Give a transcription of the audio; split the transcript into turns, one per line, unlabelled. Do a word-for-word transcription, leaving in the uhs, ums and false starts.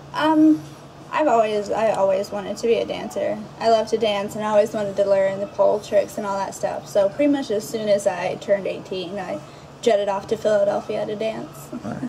Um, I've always, I always wanted to be a dancer. I love to dance, and I always wanted to learn the pole tricks and all that stuff. So pretty much as soon as I turned eighteen, I jetted off to Philadelphia to dance.
Right.